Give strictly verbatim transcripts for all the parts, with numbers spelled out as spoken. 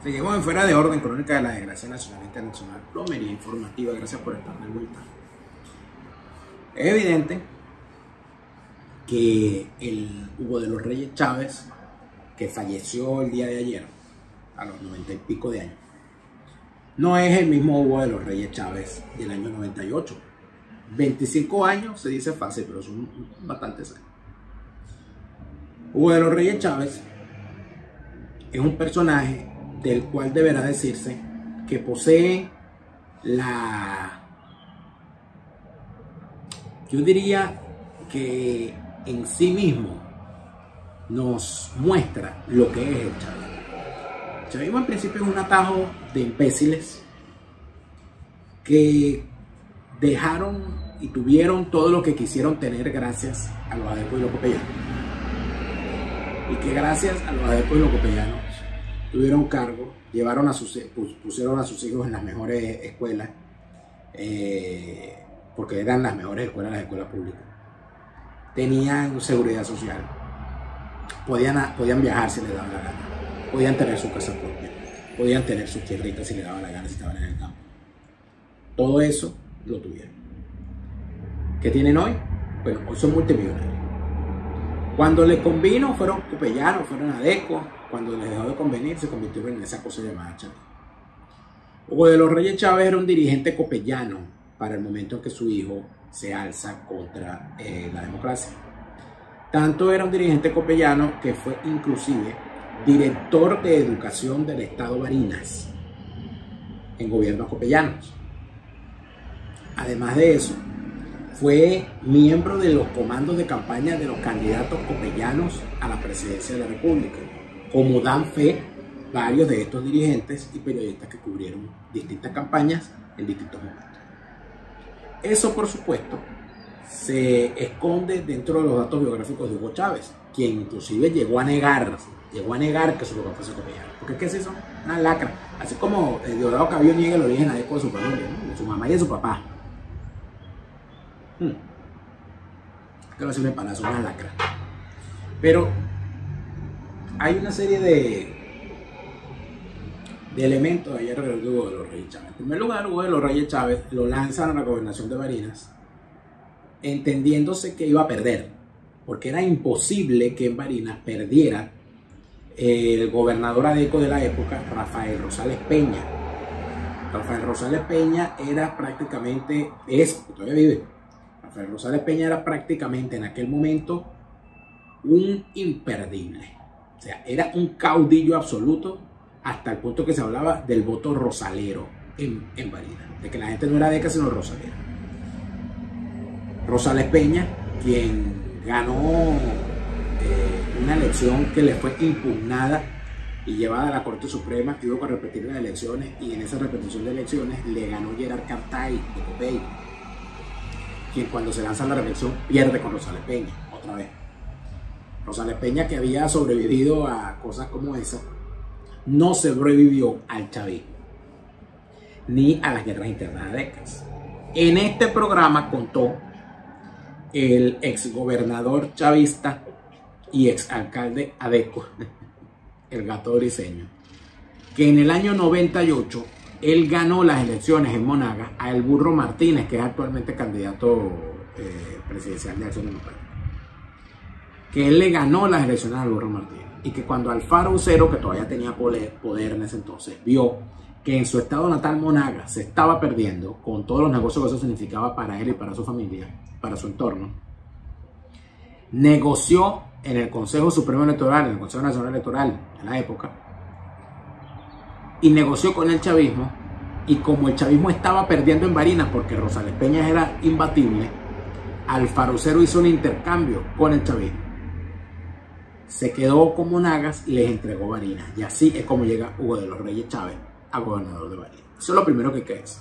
Seguimos en Fuera de Orden, crónica de la desgracia nacional e internacional, plomería informativa. Gracias por estar de vuelta. Es evidente que el Hugo de los Reyes Chávez, que falleció el día de ayer, a los noventa y pico de años, no es el mismo Hugo de los Reyes Chávez del año noventa y ocho. veinticinco años se dice fácil, pero son bastantes años. Hugo de los Reyes Chávez es un personaje del cual deberá decirse que posee la, yo diría que en sí mismo nos muestra lo que es el chavismo. El chavismo en principio es un atajo de imbéciles que dejaron y tuvieron todo lo que quisieron tener gracias a los adeptos y los copellanos, y que gracias a los adeptos y los copellanos tuvieron cargo, llevaron a sus, pusieron a sus hijos en las mejores escuelas, eh, porque eran las mejores escuelas, las escuelas públicas. Tenían seguridad social, podían, podían viajar si les daba la gana, podían tener su casa propia, podían tener sus tierritas si les daba la gana, si estaban en el campo. Todo eso lo tuvieron. ¿Qué tienen hoy? Bueno, hoy son multimillonarios. Cuando les convino fueron copellanos, fueron adecos. Cuando les dejó de convenir se convirtieron en esa cosa llamada chavismo. Hugo de los Reyes Chávez era un dirigente copellano para el momento en que su hijo se alza contra eh, la democracia. Tanto era un dirigente copellano que fue inclusive director de educación del estado Barinas en gobiernos copellanos. Además de eso, fue miembro de los comandos de campaña de los candidatos copellanos a la presidencia de la República, como dan fe varios de estos dirigentes y periodistas que cubrieron distintas campañas en distintos momentos. Eso, por supuesto, se esconde dentro de los datos biográficos de Hugo Chávez, quien inclusive llegó a negar, llegó a negar que su papá fuese copellano, porque es que se hizo una lacra, así como Diosdado Cabello niega el origen adeco de su familia, ¿no? De su mamá y de su papá. Hmm. Que no sirve para nada, son una lacra. Pero hay una serie de, de elementos ahí alrededor de Hugo de los Reyes Chávez. En primer lugar, Hugo de los Reyes Chávez lo lanzan a la gobernación de Barinas entendiéndose que iba a perder, porque era imposible que en Barinas perdiera el gobernador adeco de la época, Rafael Rosales Peña. Rafael Rosales Peña era prácticamente, es, todavía vive, Rafael Rosales Peña era prácticamente en aquel momento un imperdible. O sea, era un caudillo absoluto, hasta el punto que se hablaba del voto rosalero en, en Barinas, de que la gente no era deca sino rosalera. Rosales Peña, quien ganó eh, una elección que le fue impugnada y llevada a la Corte Suprema, tuvo que repetir las elecciones, y en esa repetición de elecciones le ganó Gerard Cartay de Copey, quien cuando se lanza la reelección pierde con Rosales Peña otra vez. Rosales Peña, que había sobrevivido a cosas como esa, no sobrevivió al chavismo ni a las guerras internas adecas. En este programa contó el exgobernador chavista y exalcalde adeco, el Gato Briceño, que en el año noventa y ocho él ganó las elecciones en Monagas a El Burro Martínez, que es actualmente candidato eh, presidencial de Acción Democrática. Que él le ganó las elecciones al Burro Martínez, y que cuando Alfaro Ucero, que todavía tenía poder, poder en ese entonces, vio que en su estado natal Monagas se estaba perdiendo con todos los negocios que eso significaba para él y para su familia, para su entorno, negoció en el Consejo Supremo Electoral, en el Consejo Nacional Electoral en la época, y negoció con el chavismo, y como el chavismo estaba perdiendo en Barinas porque Rosales Peña era imbatible, Alfaro Ucero hizo un intercambio con el chavismo. Se quedó con Monagas y les entregó Barinas, y así es como llega Hugo de los Reyes Chávez a gobernador de Barinas. Eso es lo primero que hay que decir.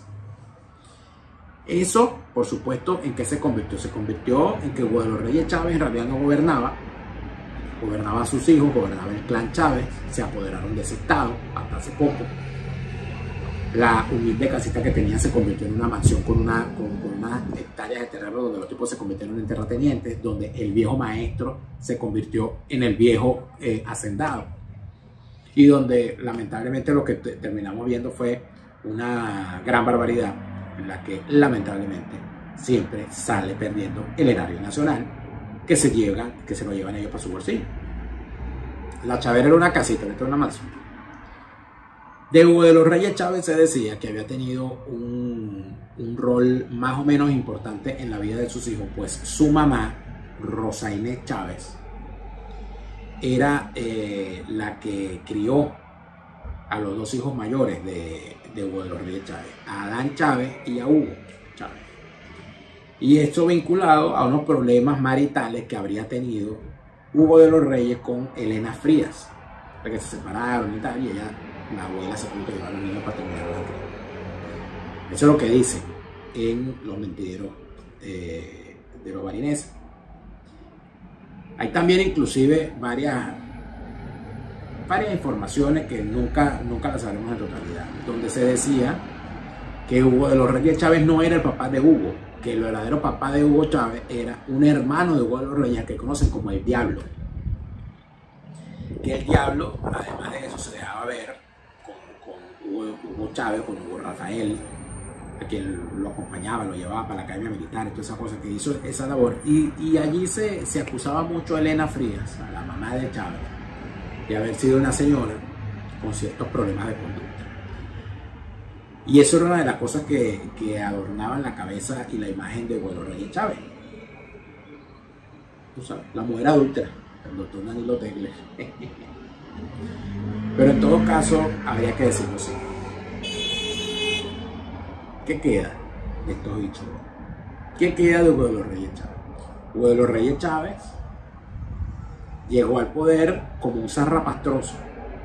Eso, por supuesto, ¿en qué se convirtió? Se convirtió en que Hugo de los Reyes Chávez en realidad no gobernaba, gobernaba a sus hijos, gobernaba el clan Chávez, se apoderaron de ese estado hasta hace poco. La humilde casita que tenía se convirtió en una mansión con, una, con, con unas hectáreas de terreno, donde los tipos se convirtieron en terratenientes, donde el viejo maestro se convirtió en el viejo eh, hacendado. y donde lamentablemente lo que terminamos viendo fue una gran barbaridad en la que lamentablemente siempre sale perdiendo el erario nacional que se, llevan, que se lo llevan ellos para su bolsillo. La Chavera era una casita dentro de una mansión. De Hugo de los Reyes Chávez se decía que había tenido un, un rol más o menos importante en la vida de sus hijos, pues su mamá, Rosa Inés Chávez, era eh, la que crió a los dos hijos mayores de, de Hugo de los Reyes Chávez, a Adán Chávez y a Hugo Chávez. Y esto vinculado a unos problemas maritales que habría tenido Hugo de los Reyes con Elena Frías, porque se separaron y tal, y ella, la abuela, se tuvo que llevar a los niños para terminar la crianza. Eso es lo que dice en los mentideros eh, de los barineses. Hay también inclusive varias, varias informaciones que nunca, nunca las sabremos en totalidad, donde se decía que Hugo de los Reyes Chávez no era el papá de Hugo, que el verdadero papá de Hugo Chávez era un hermano de Hugo de los Reyes que conocen como el Diablo. Que el Diablo, además de eso, se dejaba ver con, con Hugo, Hugo Chávez, con Hugo Rafael, a quien lo acompañaba, lo llevaba para la academia militar y toda esa cosa, que hizo esa labor. Y, y allí se, se acusaba mucho a Elena Frías, a la mamá de Chávez, de haber sido una señora con ciertos problemas de conducta. Y eso era una de las cosas que, que adornaban la cabeza y la imagen de Hugo de los Reyes Chávez. Tú sabes, la mujer adúltera, el doctor Danilo Tegler. Pero en todo caso, habría que decirlo así. ¿Qué queda de estos bichos? ¿Qué queda de Hugo de los Reyes Chávez? Hugo de los Reyes Chávez llegó al poder como un zarrapastroso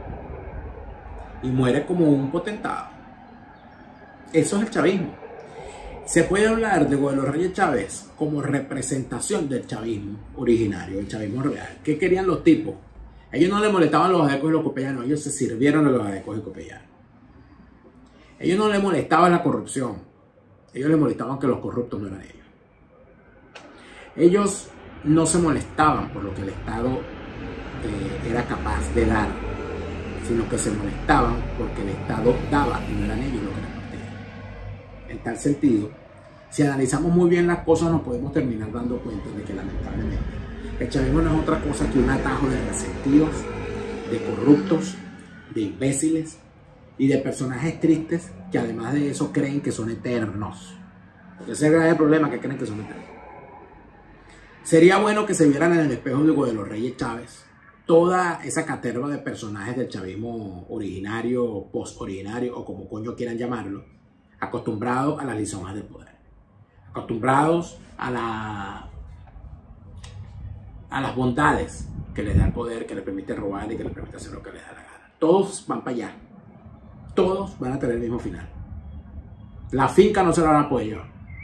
y muere como un potentado. Eso es el chavismo. Se puede hablar de Hugo de los Reyes Chávez como representación del chavismo originario, el chavismo real. ¿Qué querían los tipos? Ellos no les molestaban los adecos y los copellanos, ellos se sirvieron de los adecos y copellanos. Ellos no les molestaba la corrupción, ellos les molestaban que los corruptos no eran ellos. Ellos no se molestaban por lo que el Estado eh, era capaz de dar, sino que se molestaban porque el Estado daba y no eran ellos los que repartían. En tal sentido, si analizamos muy bien las cosas, nos podemos terminar dando cuenta de que lamentablemente el chavismo no es otra cosa que un atajo de resentidos, de corruptos, de imbéciles y de personajes tristes que además de eso creen que son eternos. Porque ese es el gran problema, que creen que son eternos. Sería bueno que se vieran en el espejo de Hugo de los Reyes Chávez toda esa caterva de personajes del chavismo originario, post-originario o como coño quieran llamarlo, acostumbrados a las lisonjas del poder, acostumbrados a, la, a las bondades que les da el poder, que les permite robar y que les permite hacer lo que les da la gana. Todos van para allá. Todos van a tener el mismo final. La finca no se la van a poder llevar.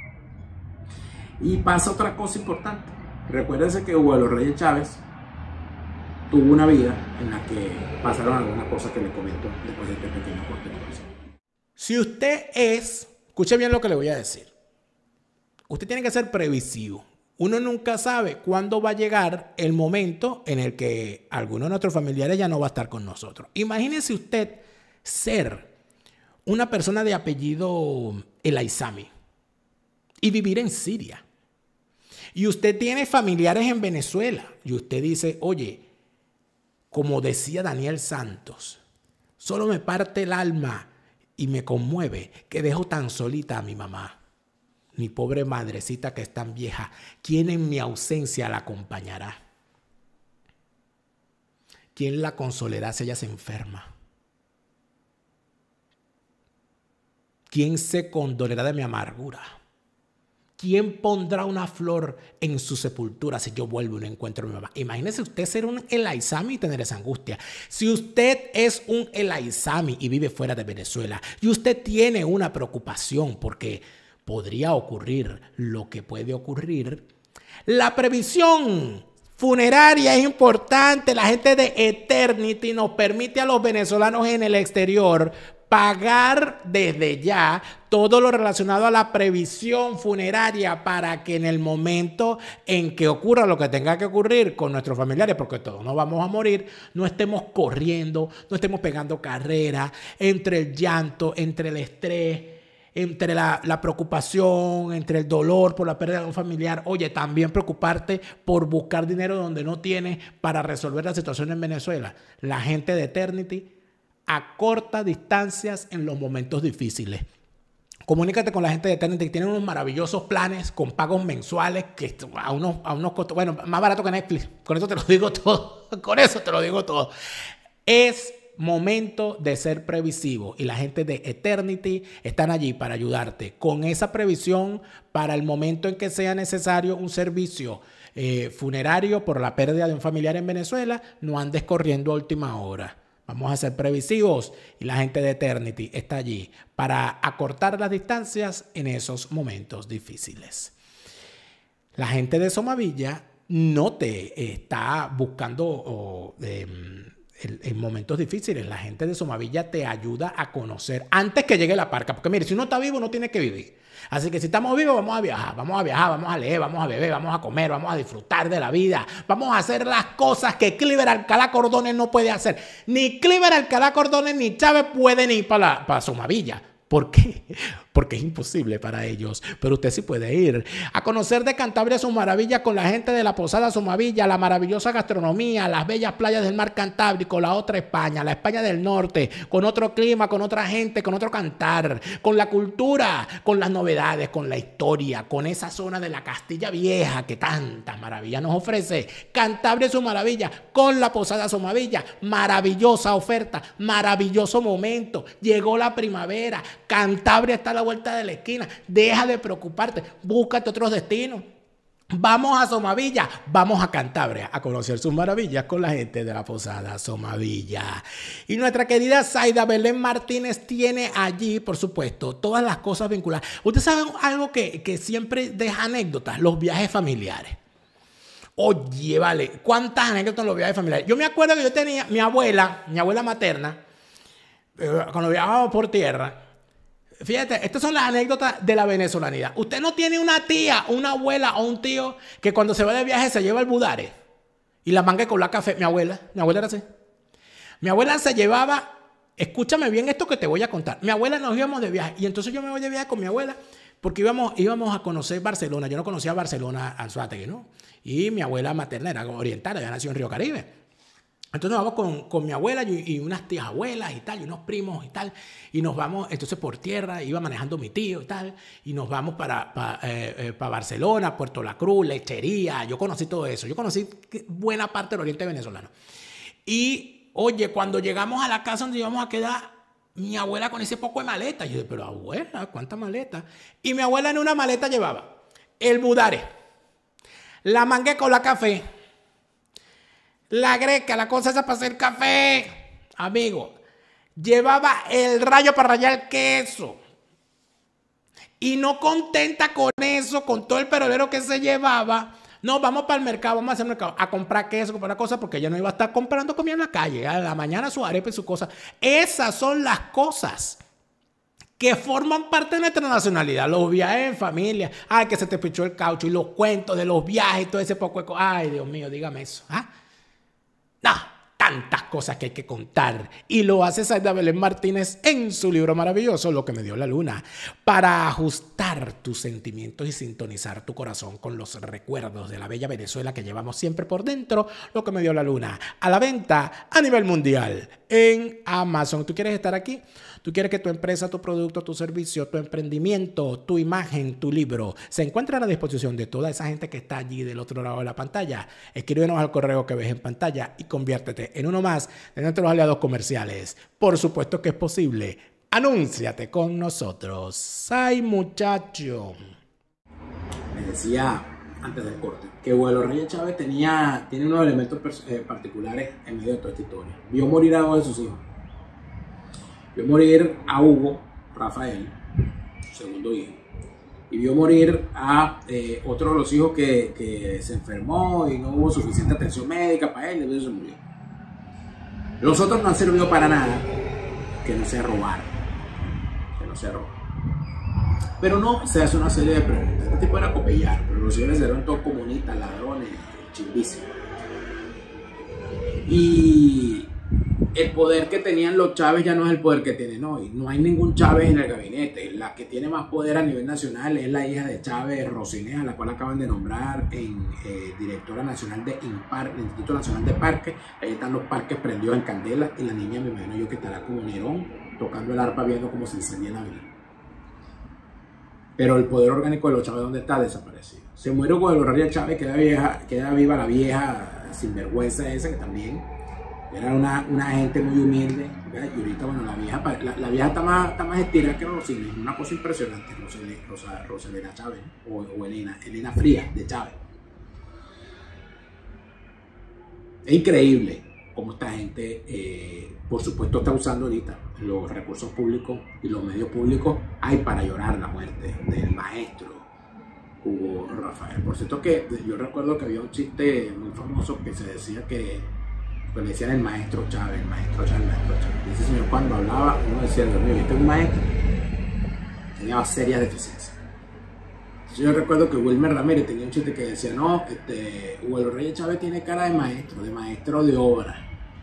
Y pasa otra cosa importante. Recuérdense que Hugo de los Reyes Chávez tuvo una vida en la que pasaron algunas cosas que le comento después de este pequeño corte de conversación. Si usted es, escuche bien lo que le voy a decir. Usted tiene que ser previsivo. Uno nunca sabe cuándo va a llegar el momento en el que alguno de nuestros familiares ya no va a estar con nosotros. Imagínese usted ser una persona de apellido El Aizami y vivir en Siria. Y usted tiene familiares en Venezuela. Y usted dice, oye, como decía Daniel Santos, solo me parte el alma y me conmueve que dejo tan solita a mi mamá. Mi pobre madrecita que es tan vieja, ¿quién en mi ausencia la acompañará? ¿Quién la consolará si ella se enferma? ¿Quién se condolerá de mi amargura? ¿Quién pondrá una flor en su sepultura si yo vuelvo y no encuentro a mi mamá? Imagínese usted ser un El Aizami y tener esa angustia. Si usted es un El Aizami y vive fuera de Venezuela y usted tiene una preocupación porque podría ocurrir lo que puede ocurrir, la previsión funeraria es importante. La gente de Eternity nos permite a los venezolanos en el exterior pagar desde ya todo lo relacionado a la previsión funeraria para que en el momento en que ocurra lo que tenga que ocurrir con nuestros familiares, porque todos nos vamos a morir, no estemos corriendo, no estemos pegando carrera entre el llanto, entre el estrés, entre la, la preocupación, entre el dolor por la pérdida de un familiar. Oye, también preocuparte por buscar dinero donde no tienes para resolver la situación en Venezuela. La gente de Eternity acorta distancias en los momentos difíciles. Comunícate con la gente de Eternity, que tienen unos maravillosos planes con pagos mensuales que a unos, a unos costos, bueno, más barato que Netflix. Con eso te lo digo todo. Con eso te lo digo todo. Es momento de ser previsivo y la gente de Eternity están allí para ayudarte con esa previsión para el momento en que sea necesario un servicio eh, funerario por la pérdida de un familiar en Venezuela. No andes corriendo a última hora. Vamos a ser previsivos y la gente de Eternity está allí para acortar las distancias en esos momentos difíciles. La gente de Somavilla no te está buscando oh, eh, en, en momentos difíciles. La gente de Somavilla te ayuda a conocer antes que llegue la parca. Porque mire, si uno está vivo, uno tiene que vivir. Así que si estamos vivos, vamos a viajar, vamos a viajar, vamos a leer, vamos a beber, vamos a comer, vamos a disfrutar de la vida. Vamos a hacer las cosas que Cliver Alcalá Cordones no puede hacer. Ni Cliver Alcalá Cordones ni Chávez pueden ir para, para Somavilla. ¿Por qué? Porque es imposible para ellos, pero usted sí puede ir a conocer de Cantabria sus maravillas con la gente de la Posada Somavilla, la maravillosa gastronomía, las bellas playas del mar Cantábrico, la otra España, la España del norte, con otro clima, con otra gente, con otro cantar, con la cultura, con las novedades, con la historia, con esa zona de la Castilla Vieja que tantas maravillas nos ofrece. Cantabria es su maravilla, con la Posada Somavilla, maravillosa oferta, maravilloso momento, llegó la primavera, Cantabria está a la vuelta de la esquina. Deja de preocuparte, búscate otros destinos. Vamos a Somavilla, vamos a Cantabria a conocer sus maravillas con la gente de la Posada Somavilla. Y nuestra querida Zaida Belén Martínez tiene allí, por supuesto, todas las cosas vinculadas. Ustedes saben algo que, que siempre deja anécdotas, los viajes familiares. Oye, vale, ¿cuántas anécdotas en los viajes familiares? Yo me acuerdo que yo tenía mi abuela, mi abuela materna, eh, cuando viajábamos por tierra. Fíjate, estas son las anécdotas de la venezolanidad. Usted no tiene una tía, una abuela o un tío que cuando se va de viaje se lleva el budare y la manga con la café. Mi abuela, mi abuela era así. Mi abuela se llevaba, escúchame bien esto que te voy a contar. Mi abuela nos íbamos de viaje y entonces yo me voy de viaje con mi abuela porque íbamos, íbamos a conocer Barcelona. Yo no conocía Barcelona, Anzoátegui, ¿no? Y mi abuela materna era oriental, había nacido en Río Caribe. Entonces nos vamos con, con mi abuela y, y unas tías abuelas y tal, y unos primos y tal, y nos vamos, entonces por tierra, iba manejando mi tío y tal, y nos vamos para, para, eh, eh, para Barcelona, Puerto La Cruz, Lechería, yo conocí todo eso, yo conocí buena parte del oriente venezolano. Y, oye, cuando llegamos a la casa donde íbamos a quedar, mi abuela con ese poco de maleta, y yo dije, pero abuela, ¿cuántas maletas? Y mi abuela en una maleta llevaba el budare, la mangue con la café, la greca, la cosa esa para hacer café, amigo. Llevaba el rayo para rallar el queso. Y no contenta con eso, con todo el perolero que se llevaba, no, vamos para el mercado, vamos a hacer mercado, a comprar queso, comprar cosas, porque ella no iba a estar comprando comida en la calle. A la mañana su arepa y su cosa. Esas son las cosas que forman parte de nuestra nacionalidad. Los viajes en familia. Ay, que se te pichó el caucho. Y los cuentos de los viajes y todo ese poco de cosas. Ay, Dios mío, dígame eso. ¿Ah? No, tantas cosas que hay que contar. Y lo hace Zaida Belén Martínez en su libro maravilloso, Lo que me dio la luna, para ajustar tus sentimientos y sintonizar tu corazón con los recuerdos de la bella Venezuela que llevamos siempre por dentro. Lo que me dio la luna, a la venta a nivel mundial en Amazon. ¿Tú quieres estar aquí? ¿Tú quieres que tu empresa, tu producto, tu servicio, tu emprendimiento, tu imagen, tu libro se encuentre a la disposición de toda esa gente que está allí del otro lado de la pantalla? Escríbenos al correo que ves en pantalla y conviértete en uno más de nuestros aliados comerciales. Por supuesto que es posible. Anúnciate con nosotros. ¡Ay, muchacho! Me decía antes del corte que Hugo Reyes Chávez tenía, tiene unos elementos eh, particulares en medio de toda esta historia. Vio morir a dos de sus hijos. Vio morir a Hugo Rafael, su segundo hijo, y vio morir a eh, otro de los hijos que, que se enfermó y no hubo suficiente atención médica para él, y entonces se murió. Los otros no han servido para nada que no sea robar. sea roja. Pero no, se hace una serie de preguntas. Este tipo era copellar, pero los civiles eran todos comunistas, ladrones, chimbísimos. Y el poder que tenían los Chávez ya no es el poder que tienen hoy. No hay ningún Chávez en el gabinete. La que tiene más poder a nivel nacional es la hija de Chávez, Rocinea, a la cual acaban de nombrar en eh, directora nacional de INPAR, el Instituto Nacional de Parques. Ahí están los parques prendidos en candela y la niña, me imagino yo, que estará como Nerón, tocando el arpa, viendo cómo se incendia la vida. Pero el poder orgánico de los Chávez, ¿dónde está? Desaparecido. Se muere Hugo de los Reyes Chávez, queda, vieja, queda viva la vieja sinvergüenza esa, que también era una, una gente muy humilde, ¿verdad? Y ahorita, bueno, la vieja, la, la vieja está más, está más estirada que Rosina, es una cosa impresionante, Rosalena, Rosa, Rosalena Chávez, o, o Elena, Elena Frías de Chávez. Es increíble cómo esta gente, eh, por supuesto, está usando ahorita los recursos públicos y los medios públicos hay para llorar la muerte del maestro Hugo Rafael. Por cierto que yo recuerdo que había un chiste muy famoso que se decía que pues, le decían el maestro Chávez, el maestro Chávez, el maestro Chávez. Y ese señor cuando hablaba, uno decía, Dios mío, este es un maestro, tenía serias deficiencias. Yo recuerdo que Wilmer Ramírez tenía un chiste que decía, no, este, Hugo de los Reyes Chávez tiene cara de maestro, de maestro de obra.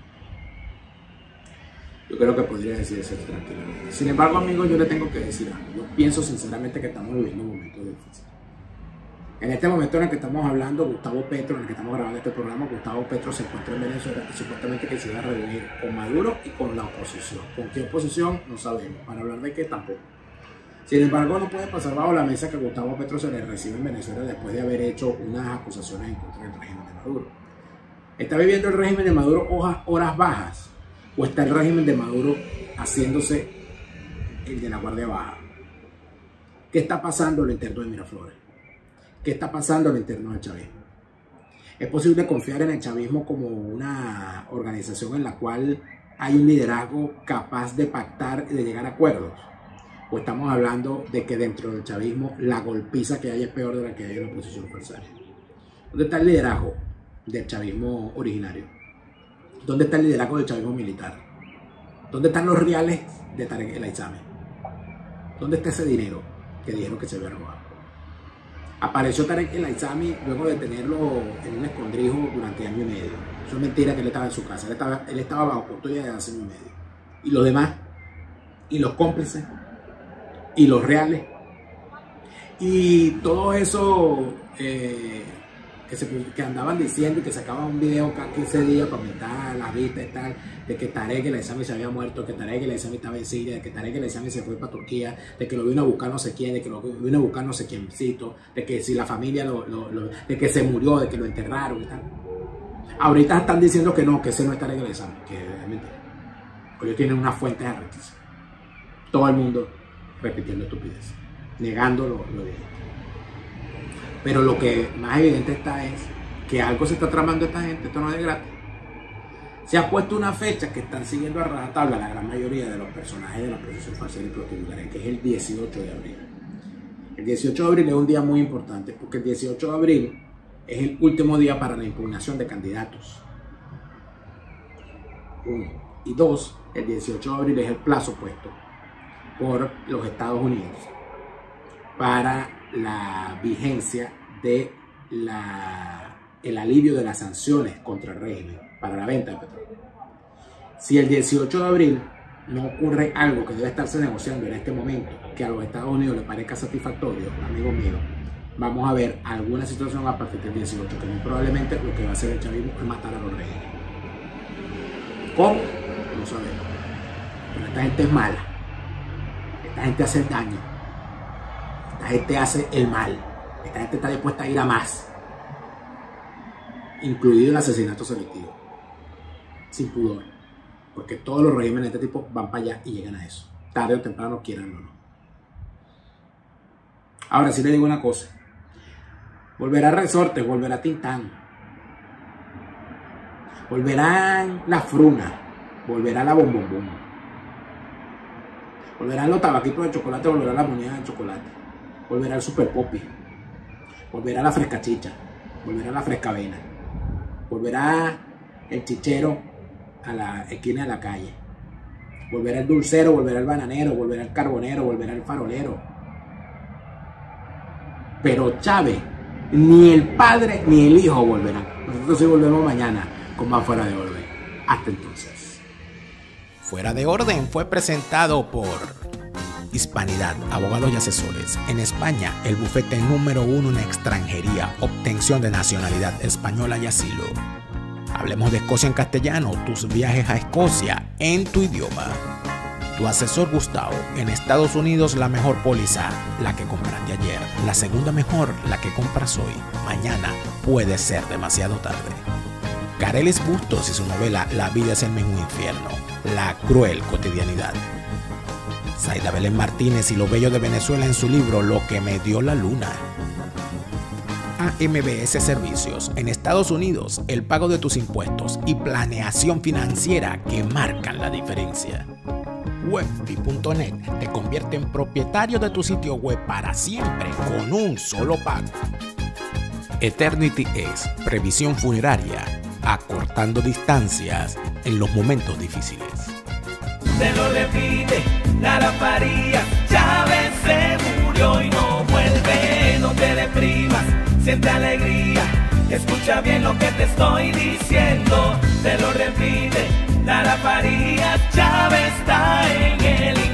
Yo creo que podría decir eso tranquilamente. Sin embargo, amigos, yo le tengo que decir algo. Yo pienso sinceramente que estamos viviendo un momento difícil. En este momento en el que estamos hablando, Gustavo Petro, en el que estamos grabando este programa, Gustavo Petro se encuentra en Venezuela y supuestamente que se va a reunir con Maduro y con la oposición. ¿Con qué oposición? No sabemos. Para hablar de qué tampoco. Sin embargo, no puede pasar bajo la mesa que Gustavo Petro se le recibe en Venezuela después de haber hecho unas acusaciones en contra del régimen de Maduro. ¿Está viviendo el régimen de Maduro horas bajas? ¿O está el régimen de Maduro haciéndose el de la Guardia Baja? ¿Qué está pasando en lo interno de Miraflores? ¿Qué está pasando en lo interno del chavismo? ¿Es posible confiar en el chavismo como una organización en la cual hay un liderazgo capaz de pactar y de llegar a acuerdos? ¿O estamos hablando de que dentro del chavismo la golpiza que hay es peor de la que hay en la oposición adversaria? ¿Dónde está el liderazgo del chavismo originario? ¿Dónde está el liderazgo del chavismo militar? ¿Dónde están los reales de Tarek El Aizami? ¿Dónde está ese dinero que dijeron que se había robado? Apareció Tarek El Aizami luego de tenerlo en un escondrijo durante año y medio. Eso es mentira que él estaba en su casa. Él estaba, él estaba bajo custodia desde hace año y medio. ¿Y los demás? ¿Y los cómplices? ¿Y los reales? Y todo eso eh, que, se, que andaban diciendo y que sacaban un video cada quince días para aumentar las vistas y tal, de que Tarek El Aizami se había muerto, que Tarek El Aizami estaba en Siria, de que Tarek El Aizami se fue para Turquía, de que lo vino a buscar no sé quién, de que lo vino a buscar no sé quiéncito, de que si la familia, lo, lo, lo, de que se murió, de que lo enterraron y tal. Ahorita están diciendo que no, que ese no es Tarek El Aizami, que es mentira. Ellos tienen una fuente de requisitos. Todo el mundo repitiendo estupidez, negando lo, lo evidente. Pero lo que más evidente está es que algo se está tramando esta gente, esto no es de gratis. Se ha puesto una fecha que están siguiendo a rajatabla la gran mayoría de los personajes de la procesión facial y protocolaria, que es el dieciocho de abril. El dieciocho de abril es un día muy importante porque el dieciocho de abril es el último día para la impugnación de candidatos. Uno. Y dos, el dieciocho de abril es el plazo puesto por los Estados Unidos para la vigencia de la, el alivio de las sanciones contra el régimen para la venta de petróleo. Si el dieciocho de abril no ocurre algo que debe estarse negociando en este momento que a los Estados Unidos les parezca satisfactorio, amigos míos, vamos a ver alguna situación a partir del dieciocho que muy probablemente lo que va a hacer el chavismo es matar a los regímenes. ¿Cómo? No sabemos. Pero esta gente es mala. Esta gente hace daño. Esta gente hace el mal. Esta gente está dispuesta a ir a más. Incluido el asesinato selectivo. Sin pudor. Porque todos los regímenes de este tipo van para allá y llegan a eso. Tarde o temprano, quieran o no. Ahora sí le digo una cosa. Volverá Resortes, volverá Tintán. Volverán la Fruna. Volverá la Bombombón. Volverán los tabaquitos de chocolate, volverá la muñeca de chocolate. Volverá el Super Poppy. Volverá la Frescachicha. Volverá la Frescavena. Volverá el chichero a la esquina de la calle. Volverá el dulcero, volverá el bananero, volverá el carbonero, volverá el farolero. Pero Chávez, ni el padre ni el hijo volverán. Nosotros sí volvemos mañana con más Fuera de Orden. Hasta entonces. Fuera de Orden fue presentado por Hispanidad, abogados y asesores. En España, el bufete número uno en extranjería, obtención de nacionalidad española y asilo. Hablemos de Escocia en castellano, tus viajes a Escocia en tu idioma. Tu asesor Gustavo, en Estados Unidos la mejor póliza, la que compraste ayer. La segunda mejor, la que compras hoy. Mañana puede ser demasiado tarde. Carelis Bustos y su novela La vida es el mismo infierno, la cruel cotidianidad. Zaida Belén Martínez y lo bello de Venezuela en su libro Lo que me dio la luna. A M B S Servicios, en Estados Unidos, el pago de tus impuestos y planeación financiera que marcan la diferencia. Webfi punto net te convierte en propietario de tu sitio web para siempre con un solo pago. Eternity es previsión funeraria, acortando distancias en los momentos difíciles. Te lo repite, Lara Farías, Chávez se murió y no vuelve, no te deprimas, siente alegría, escucha bien lo que te estoy diciendo, te lo repite, Lara Farías, Chávez está en el